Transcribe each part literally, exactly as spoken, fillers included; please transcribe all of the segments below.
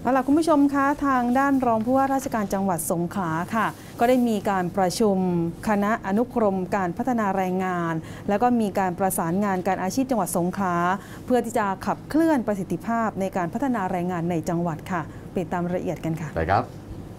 เอาล่ะคุณผู้ชมคะทางด้านรองผู้ว่าราชการจังหวัดสงขลาค่ะก็ได้มีการประชุมคณะอนุกรมการพัฒนาแรงงานแล้วก็มีการประสานงานการอาชีพจังหวัดสงขลาเพื่อที่จะขับเคลื่อนประสิทธิภาพในการพัฒนาแรงงานในจังหวัดค่ะไปตามรายละเอียดกันค่ะได้ครับ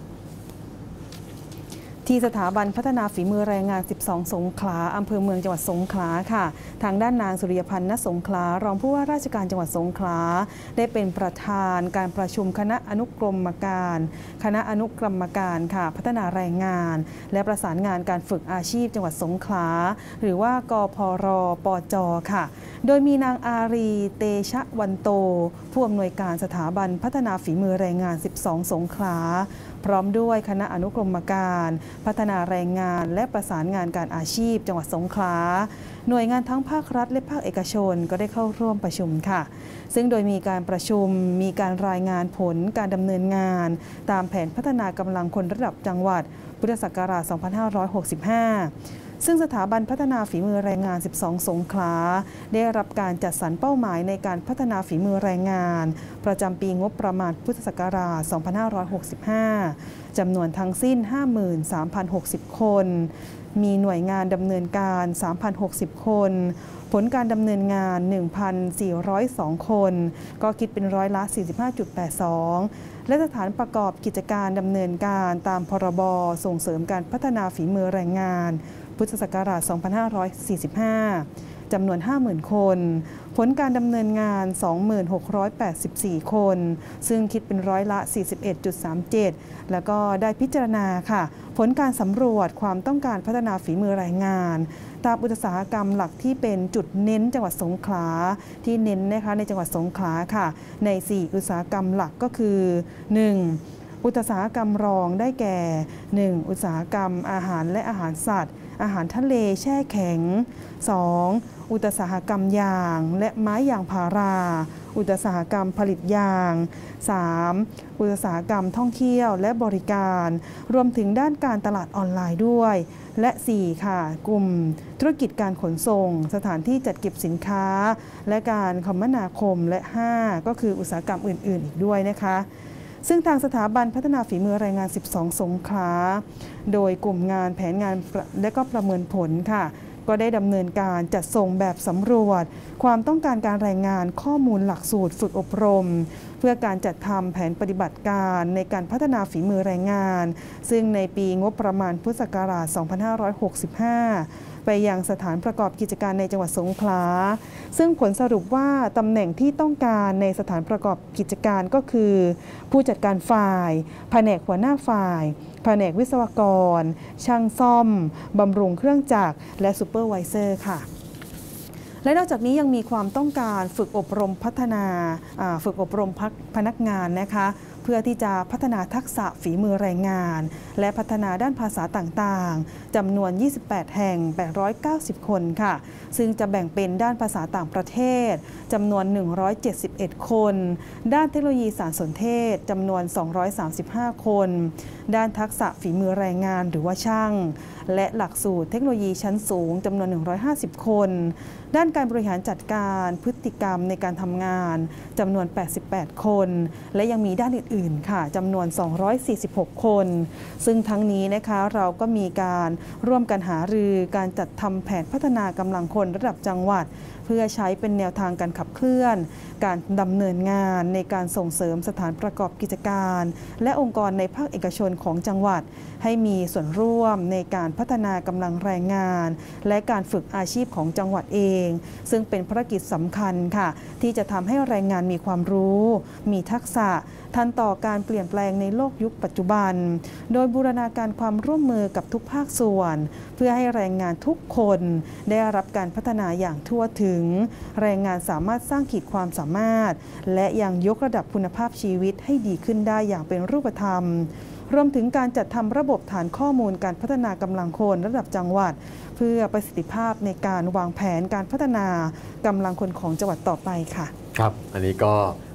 ที่สถาบันพัฒนาฝีมือแรงงานสิบสองสงขลาอำเภอเมืองจังหวัดสงขลาค่ะทางด้านนางสุริยพันธ์ ณ สงขลารองผู้ว่าราชการจังหวัดสงขลาได้เป็นประธานการประชุมคณะอนุกรมการคณะอนุกรรมการค่ะพัฒนาแรงงานและประสานงานการฝึกอาชีพจังหวัดสงขลาหรือว่ากพรปจค่ะโดยมีนางอารีเตชะวันโตผู้อำนวยการสถาบันพัฒนาฝีมือแรงงานสิบสองสงขลาพร้อมด้วยคณะอนุกรมการพัฒนาแรงงานและประสานงานการอาชีพจังหวัดสงขลาหน่วยงานทั้งภาครัฐและภาคเอกชนก็ได้เข้าร่วมประชุมค่ะซึ่งโดยมีการประชุมมีการรายงานผลการดำเนินงานตามแผนพัฒนากำลังคนระดับจังหวัดพุทธศักราช สองพันห้าร้อยหกสิบห้าซึ่งสถาบันพัฒนาฝีมือแรงงานสิบสองสงขลาได้รับการจัดสรรเป้าหมายในการพัฒนาฝีมือแรงงานประจำปีงบประมาณพุทธศักราช สองพันห้าร้อยหกสิบห้า จำนวนทั้งสิ้น ห้าหมื่นสามพันหกสิบ คนมีหน่วยงานดำเนินการ สามพันหกสิบ คนผลการดำเนินงาน หนึ่งพันสี่ร้อยสอง คนก็คิดเป็นร้อยละ สี่สิบห้าจุดแปดสอง และสถานประกอบกิจการดำเนินการตามพรบส่งเสริมการพัฒนาฝีมือแรงงานพุทธศักราช สองพันห้าร้อยสี่สิบห้า จำนวน ห้าหมื่น คนผลการดำเนินงาน สองหมื่นหกร้อยแปดสิบสี่ คนซึ่งคิดเป็นร้อยละ สี่สิบเอ็ดจุดสามเจ็ด แล้วก็ได้พิจารณาค่ะผลการสำรวจความต้องการพัฒนาฝีมือแรงงานตามอุตสาหกรรมหลักที่เป็นจุดเน้นจังหวัดสงขลาที่เน้นนะคะในจังหวัดสงขลาค่ะใน สี่ อุตสาหกรรมหลักก็คือ หนึ่ง อุตสาหกรรมรองได้แก่ หนึ่ง อุตสาหกรรมอาหารและอาหารสัตว์อาหารทะเลแช่แข็ง สอง อุตสาหกรรมยางและไม้ยางพาราอุตสาหกรรมผลิตยาง สาม อุตสาหกรรมท่องเที่ยวและบริการรวมถึงด้านการตลาดออนไลน์ด้วยและ สี่ ค่ะกลุ่มธุรกิจการขนส่งสถานที่จัดเก็บสินค้าและการคมนาคมและ ห้า ก็คืออุตสาหกรรมอื่นๆอีกด้วยนะคะซึ่งทางสถาบันพัฒนาฝีมือแรงงานสิบสองสงขลาโดยกลุ่มงานแผนงานและก็ประเมินผลค่ะก็ได้ดำเนินการจัดส่งแบบสำรวจความต้องการการแรงงานข้อมูลหลักสูตรฝึกอบรมเพื่อการจัดทำแผนปฏิบัติการในการพัฒนาฝีมือแรงงานซึ่งในปีงบประมาณพุทธศักราช สองพันห้าร้อยหกสิบห้า ไปยังสถานประกอบกิจการในจังหวัดสงขลาซึ่งผลสรุปว่าตำแหน่งที่ต้องการในสถานประกอบกิจการก็คือผู้จัดการฝ่ายแผนกหัวหน้าฝ่ายแผนกวิศวกรช่างซ่อมบำรุงเครื่องจักรและซูเปอร์ไวเซอร์ค่ะและนอกจากนี้ยังมีความต้องการฝึกอบรมพัฒนาฝึกอบรมพนักงานนะคะเพื่อที่จะพัฒนาทักษะฝีมือแรงงานและพัฒนาด้านภาษาต่างๆจำนวนยี่สิบแปดแห่งแปดร้อยเก้าสิบคนค่ะซึ่งจะแบ่งเป็นด้านภาษาต่างประเทศจำนวนหนึ่งร้อยเจ็ดสิบเอ็ดคนด้านเทคโนโลยีสารสนเทศจำนวนสองร้อยสามสิบห้าคนด้านทักษะฝีมือแรงงานหรือว่าช่างและหลักสูตรเทคโนโลยีชั้นสูงจำนวนหนึ่งร้อยห้าสิบคนด้านการบริหารจัดการพฤติกรรมในการทำงานจำนวนแปดสิบแปดคนและยังมีด้านอื่นๆค่ะจำนวนสองร้อยสี่สิบหกคนซึ่งทั้งนี้นะคะเราก็มีการร่วมกันหารือการจัดทำแผนพัฒนากำลังคนระดับจังหวัดเพื่อใช้เป็นแนวทางการขับเคลื่อนการดำเนินงานในการส่งเสริมสถานประกอบกิจการและองค์กรในภาคเอกชนของจังหวัดให้มีส่วนร่วมในการพัฒนากำลังแรงงานและการฝึกอาชีพของจังหวัดเองซึ่งเป็นภารกิจสำคัญค่ะที่จะทำให้แรงงานมีความรู้มีทักษะทันต่อการเปลี่ยนแปลงในโลกยุคปัจจุบันโดยบูรณาการความร่วมมือกับทุกภาคส่วนเพื่อให้แรงงานทุกคนได้รับการพัฒนาอย่างทั่วถึงแรงงานสามารถสร้างขีดความสามารถและยังยกระดับคุณภาพชีวิตให้ดีขึ้นได้อย่างเป็นรูปธรรมรวมถึงการจัดทำระบบฐานข้อมูลการพัฒนากำลังคนระดับจังหวัดเพื่อประสิทธิภาพในการวางแผนการพัฒนากำลังคนของจังหวัดต่อไปค่ะครับอันนี้ก็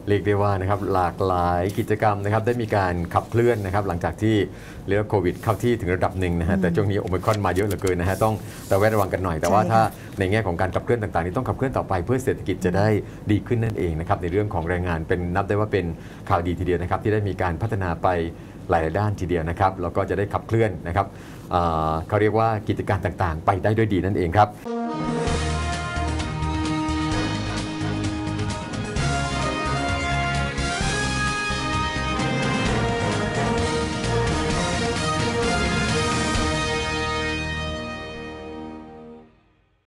เรียกได้ว่านะครับหลากหลายกิจกรรมนะครับได้มีการขับเคลื่อนนะครับหลังจากที่เรียกว่าโควิดเข้าที่ถึงระดับหนึ่งนะฮะแต่ช่วงนี้โอมิครอนมาเยอะเหลือเกินนะฮะต้องระแวดระวังกันหน่อยแต่ว่าถ้าในแง่ของการขับเคลื่อนต่างๆนี่ต้องขับเคลื่อนต่อไปเพื่อเศรษฐกิจจะได้ดีขึ้นนั่นเองนะครับในเรื่องของแรงงานเป็นนับได้ว่าเป็นข่าวดีทีเดียวนะครับที่ได้มีการพัฒนาไปหลายด้านทีเดียวนะครับแล้วก็จะได้ขับเคลื่อนนะครับเขาเรียกว่ากิจการต่างๆไปได้ด้วยดีนั่นเองครับ